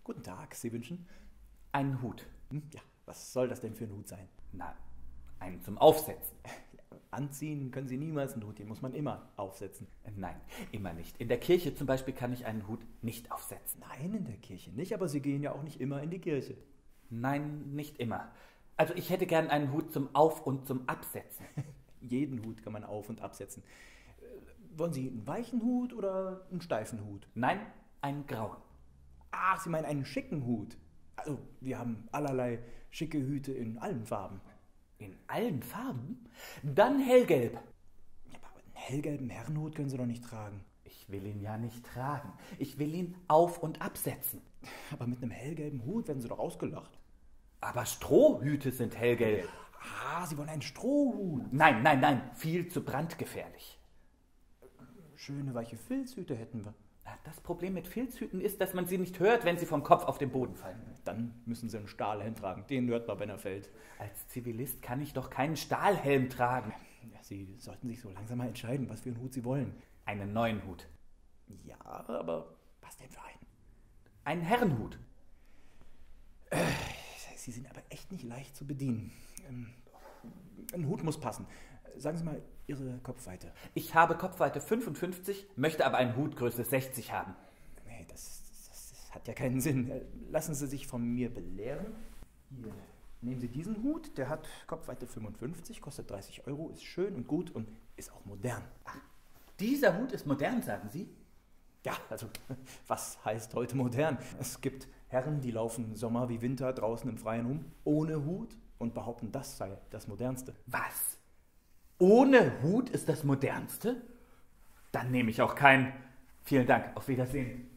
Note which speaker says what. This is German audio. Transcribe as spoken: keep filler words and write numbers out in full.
Speaker 1: Guten Tag, Sie wünschen?
Speaker 2: Einen Hut.
Speaker 1: Hm, ja, was soll das denn für ein Hut sein?
Speaker 2: Na, einen zum Aufsetzen.
Speaker 1: Anziehen können Sie niemals einen Hut, den muss man immer aufsetzen.
Speaker 2: Nein, immer nicht. In der Kirche zum Beispiel kann ich einen Hut nicht aufsetzen.
Speaker 1: Nein, in der Kirche nicht, aber Sie gehen ja auch nicht immer in die Kirche.
Speaker 2: Nein, nicht immer. Also ich hätte gern einen Hut zum Auf- und zum Absetzen.
Speaker 1: Jeden Hut kann man auf- und absetzen. Äh, Wollen Sie einen weichen Hut oder einen steifen Hut?
Speaker 2: Nein, einen grauen.
Speaker 1: Ach, Sie meinen einen schicken Hut. Also, wir haben allerlei schicke Hüte in allen Farben.
Speaker 2: In allen Farben? Dann hellgelb.
Speaker 1: Ja, aber einen hellgelben Herrenhut können Sie doch nicht tragen.
Speaker 2: Ich will ihn ja nicht tragen. Ich will ihn auf- und absetzen.
Speaker 1: Aber mit einem hellgelben Hut werden Sie doch ausgelacht.
Speaker 2: Aber Strohhüte sind hellgelb.
Speaker 1: Ah, Sie wollen einen Strohhut.
Speaker 2: Nein, nein, nein, viel zu brandgefährlich.
Speaker 1: Schöne weiche Filzhüte hätten wir.
Speaker 2: Das Problem mit Filzhüten ist, dass man sie nicht hört, wenn sie vom Kopf auf den Boden fallen.
Speaker 1: Dann müssen Sie einen Stahlhelm tragen. Den hört man, wenn er fällt.
Speaker 2: Als Zivilist kann ich doch keinen Stahlhelm tragen.
Speaker 1: Ja, Sie sollten sich so langsam mal entscheiden, was für einen Hut Sie wollen.
Speaker 2: Einen neuen Hut.
Speaker 1: Ja, aber was denn für einen?
Speaker 2: Einen Herrenhut.
Speaker 1: Äh, Sie sind aber echt nicht leicht zu bedienen. Ähm, ein Hut muss passen. Sagen Sie mal Ihre Kopfweite.
Speaker 2: Ich habe Kopfweite fünfundfünfzig, möchte aber einen Hut Größe sechzig haben.
Speaker 1: Nee, das, das, das hat ja keinen Sinn. Lassen Sie sich von mir belehren. Hier, nehmen Sie diesen Hut, der hat Kopfweite fünfundfünfzig, kostet dreißig Euro, ist schön und gut und ist auch modern.
Speaker 2: Ach, dieser Hut ist modern, sagen Sie?
Speaker 1: Ja, also, was heißt heute modern? Es gibt Herren, die laufen Sommer wie Winter draußen im Freien rum, ohne Hut und behaupten, das sei das Modernste.
Speaker 2: Was? Ohne Hut ist das Modernste? Dann nehme ich auch keinen. Vielen Dank, auf Wiedersehen.